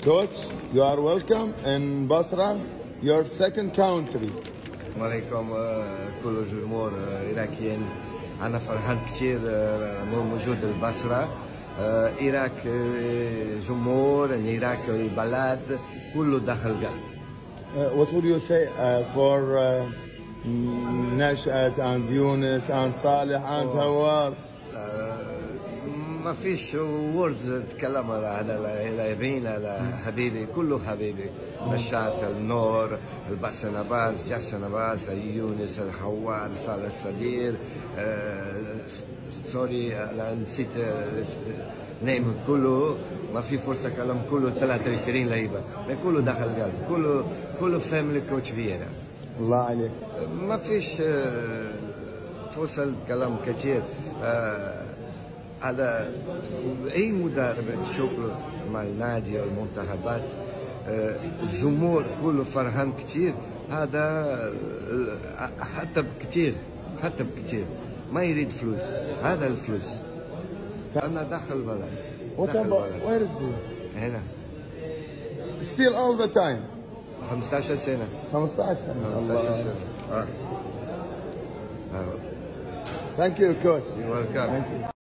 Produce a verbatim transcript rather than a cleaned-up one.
Coach, you are welcome in Basra, your second country. السلام عليكم كل جمهور العراقيين. أنا فرحان كثير موجود البصرة. العراق جمهور، العراق بلد كله داخل قلب. What would you say uh, for uh, Nashat and Yunus and Saleh and Hawar? ما فيش ووردز تكلم على اللاعبين، على حبيبي كله حبيبي. نشاط، النور، الباسل نباز، جاسر نباز، يونس، الحوار، صالح الصدير. سوري انا نسيت نيم كله. ما في فرصه كلام كله ثلاثة وعشرين لعيبه، كله داخل القلب، كله كله فاميلي كوتش فييرا. الله عليك. ما فيش فرصه الكلام كثير. على اي مدرب شغل مع النادي والمنتخبات، الجمهور كله فرحان كثير. هذا حتى بكثير، حتى بكثير ما يريد فلوس، هذا الفلوس. انا داخل البلد. What about where is this؟ هنا. Still all the time. خمسطعش سنة. خمسطعش سنة. خمسطعش سنة. آه. Thank you, coach. You're welcome. Thank you.